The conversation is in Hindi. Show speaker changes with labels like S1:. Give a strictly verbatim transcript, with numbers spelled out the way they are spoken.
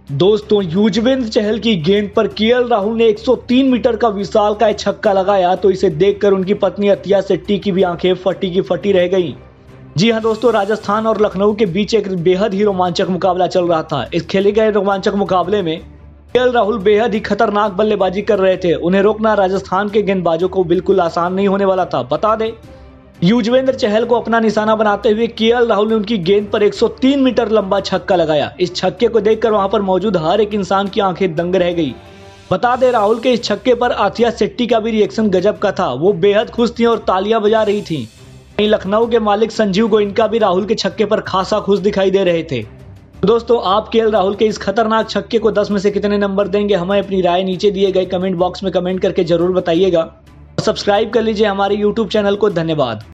S1: दोस्तों, युजवेंद्र चहल की गेंद पर केएल राहुल ने एक सौ तीन मीटर का विशालकाय छक्का लगाया तो इसे देखकर उनकी पत्नी अतिया शेट्टी की भी आंखें फटी की फटी रह गईं। जी हां दोस्तों, राजस्थान और लखनऊ के बीच एक बेहद ही रोमांचक मुकाबला चल रहा था। इस खेले गए रोमांचक मुकाबले में केएल राहुल बेहद ही खतरनाक बल्लेबाजी कर रहे थे। उन्हें रोकना राजस्थान के गेंदबाजों को बिल्कुल आसान नहीं होने वाला था। बता दें, युजवेंद्र चहल को अपना निशाना बनाते हुए केएल राहुल ने उनकी गेंद पर एक सौ तीन मीटर लंबा छक्का लगाया। इस छक्के को देखकर वहां पर मौजूद हर एक इंसान की आंखें दंग रह गई। बता दें, राहुल के इस छक्के पर अतिया शेट्टी का भी रिएक्शन गजब का था। वो बेहद खुश थी और तालियां बजा रही थी। वहीं लखनऊ के मालिक संजीव गोयनका भी राहुल के छक्के पर खासा खुश दिखाई दे रहे थे। दोस्तों, आप केएल राहुल के इस खतरनाक छक्के को दस में से कितने नंबर देंगे? हमें अपनी राय नीचे दिए गए कमेंट बॉक्स में कमेंट करके जरूर बताइएगा। सब्सक्राइब कर लीजिए हमारे यूट्यूब चैनल को। धन्यवाद।